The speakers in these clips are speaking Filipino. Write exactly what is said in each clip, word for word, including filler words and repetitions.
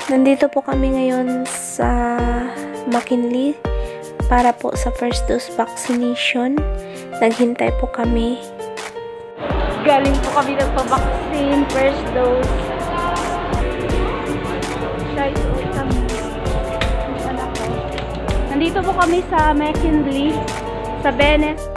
Nandito po kami ngayon sa MCKINLEY para po sa first dose vaccination. Naghintay po kami. Galing po kami nagpa-vaccine, first dose. Nandito po kami sa MCKINLEY, sa Venice.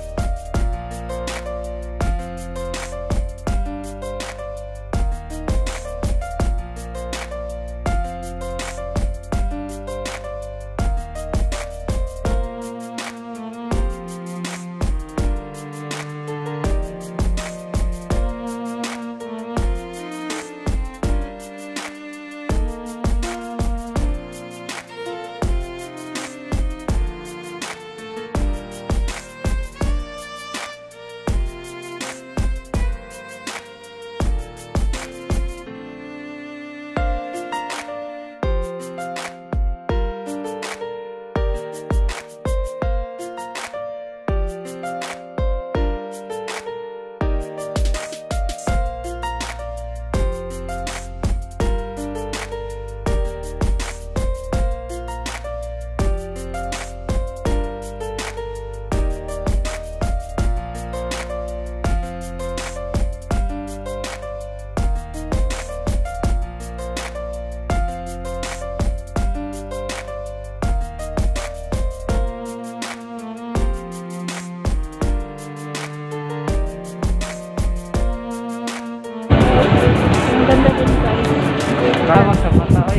Ang ganda din guys. Kama sa mata oy.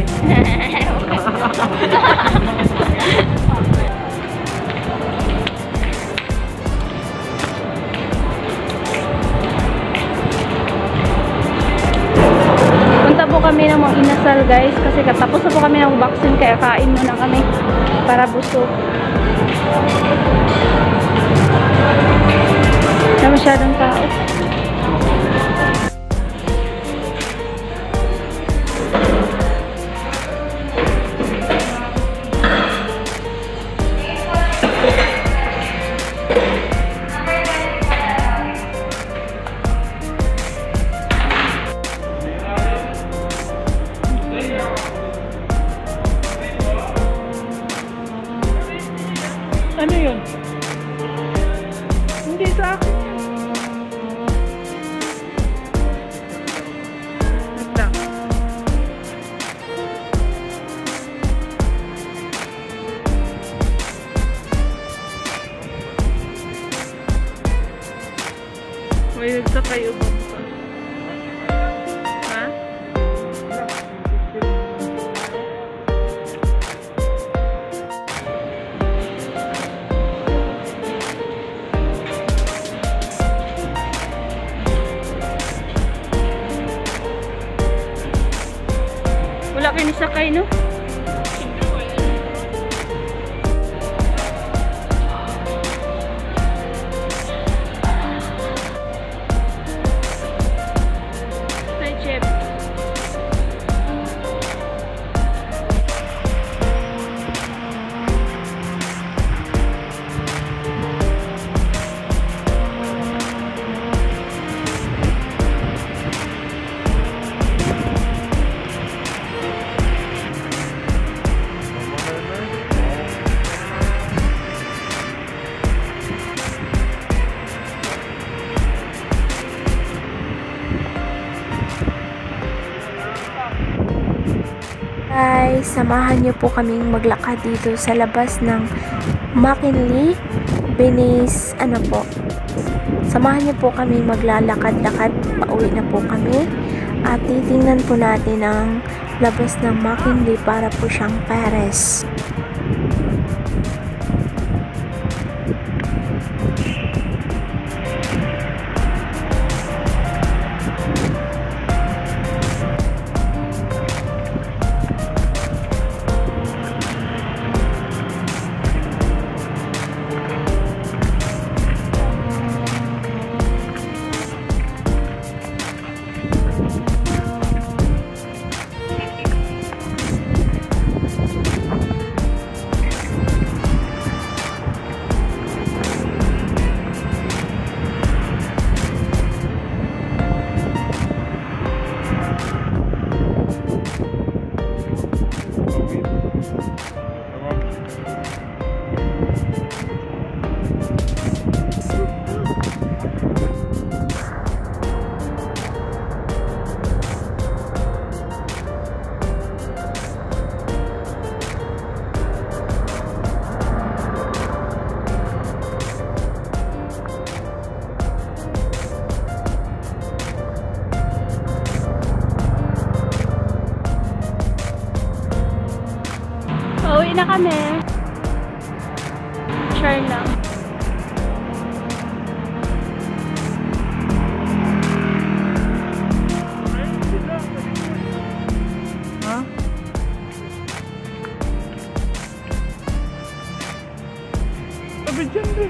Punta po kami ng mga inasal guys kasi katapos na po kami ng vaccine kaya kain muna kami para busog. Na masyadong tao. Ano yun? Hindi sa akin yan. Wait lang. May nagsakay ubang pa. Ha? Wala kayo nisakay, no? Hi, Chef. Guys, samahan niyo po kaming maglakad dito sa labas ng MCKINLEY, Venice, ano po. Samahan niyo po kami maglalakad-lakad, pauwi na po kami. At titingnan po natin ang labas ng MCKINLEY para po siyang Paris. Uwi na kami. Share lang. Ha? Sabi dyan deh.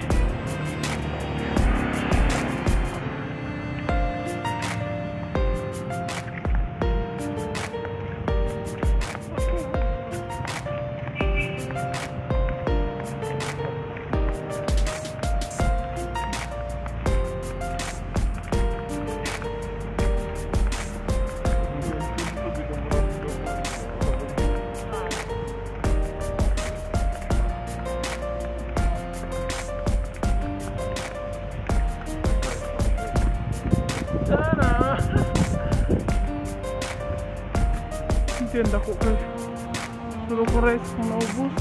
Hindi ko kay tulo ko rice kung naubos.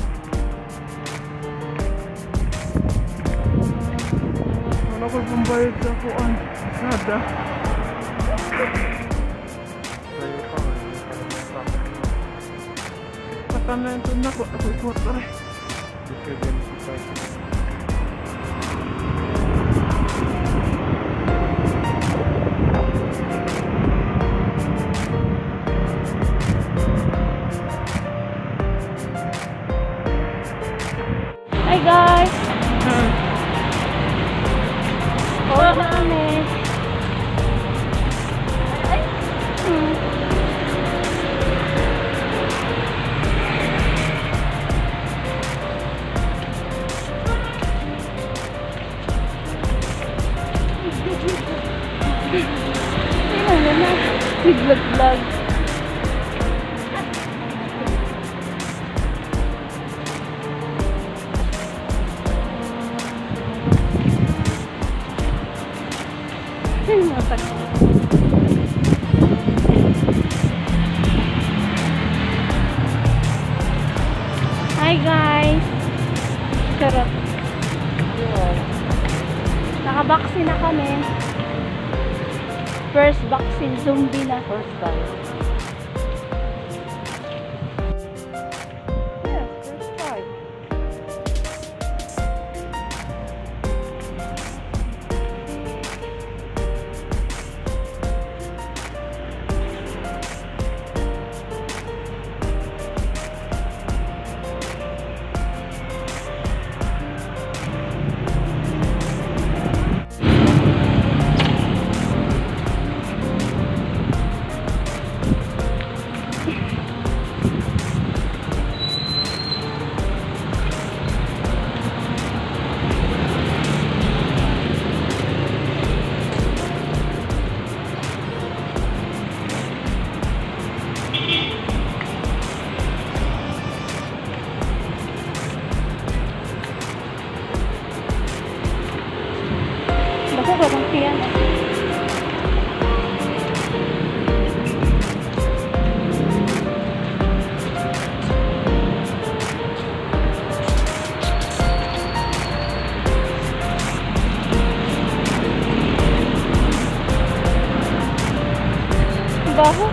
Wala ko pambayad sa kuan. Nada. Patanan ito na ko. Ako ikuot na rin. Hi guys! Uwi na kami. Hmm. Ano na? Nag-vlog-vlog. Hi guys! Charot. Nakabaksin na kami. First vaccine, zombie na. First time. Yes, first time. Baka babang tiyan. Baho.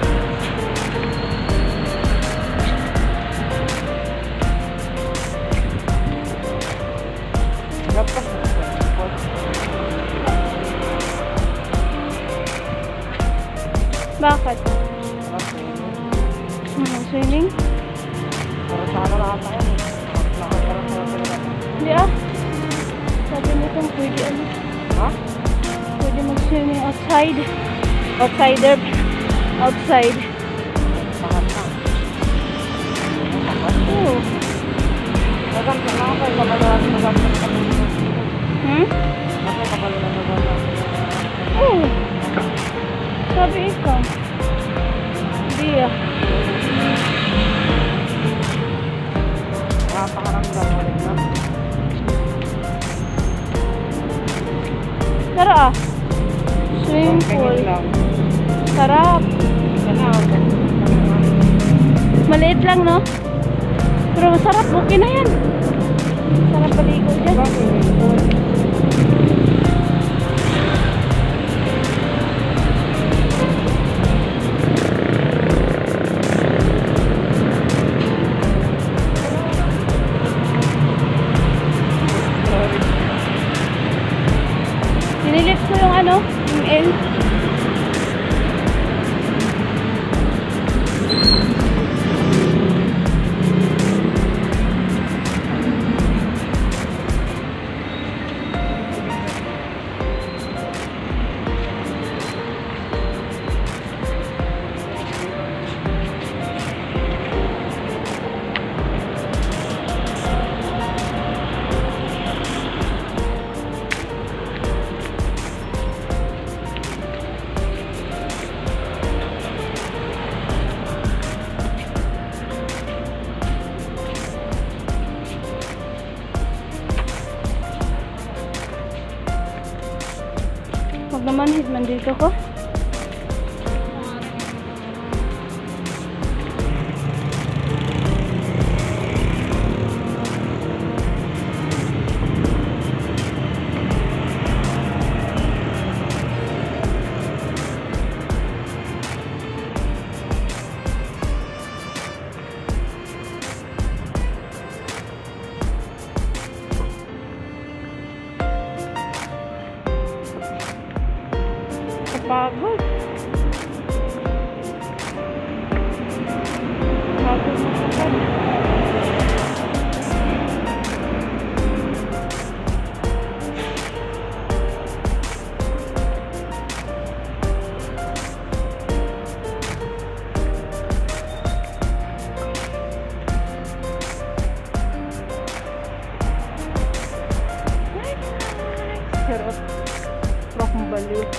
Dapat Bakit? Hmm, swimming? para sa ano lahat na yan. Nakatara sa talaga. Hindi ah. Sabi nito pwede ano. Ha? Pwede mag-swimming outside. Outsider. Outside. Sakat na. Sakat? Oo. Sakat na ako kayo kapalaran na sakat sa mga. Hmm? Ako kapalaran na sakat. Oo. Sabi ikaw. Hindi ah. Napakaramdam ulit na. Tara ah. Swimming pool. Sarap. Maliit lang no? Pero masarap. Okay na yan. Sarap paligo dyan. manhid man dito ko. Pagod. Pagod na pagod. Sarap. Sarap bumabalik.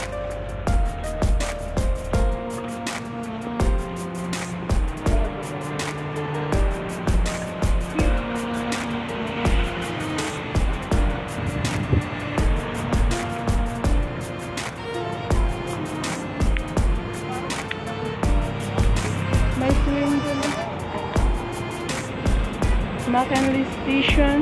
May swing dun. McKinley Station.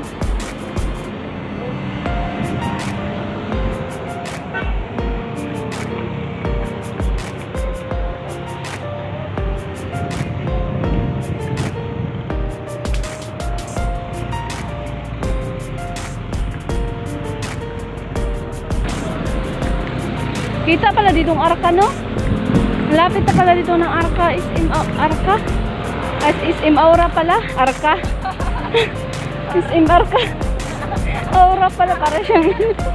Kita pala ditong arka, no? Lapit na pala dito ng arka. Is im arka? At is im aura pala? Arka? Is im arka? Aura pala para siyang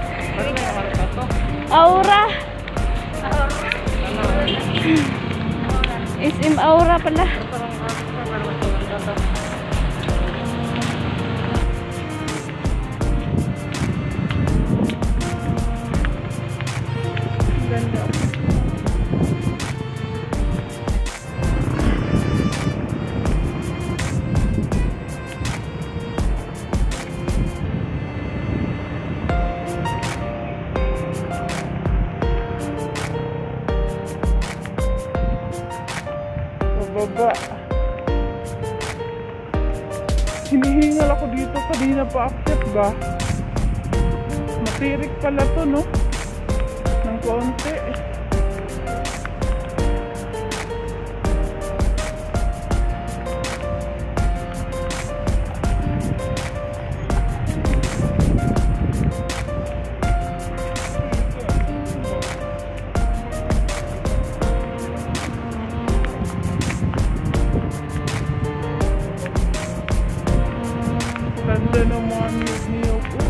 aura. Is im aura pala. Ganda. Baba. Hinihingal ako dito, kanina pa akit ba? Matirik pala to, no? Ng konti. Ganda naman yung niyog ko.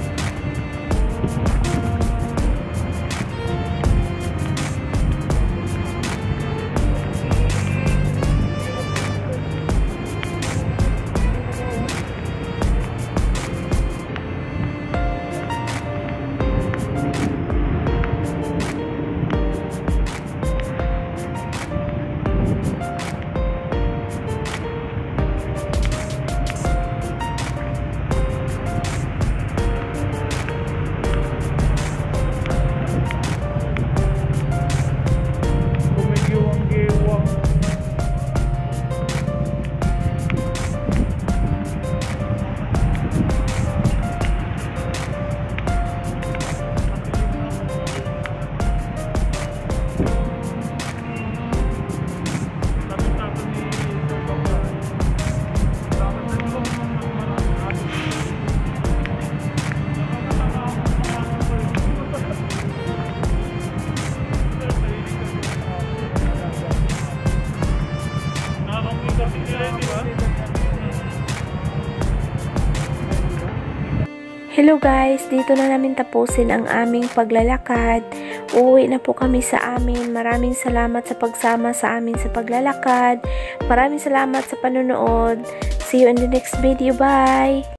Hello guys, dito na namin tapusin ang aming paglalakad. Uuwi na po kami sa amin. Maraming salamat sa pagsama sa amin sa paglalakad. Maraming salamat sa panonood. See you in the next video. Bye!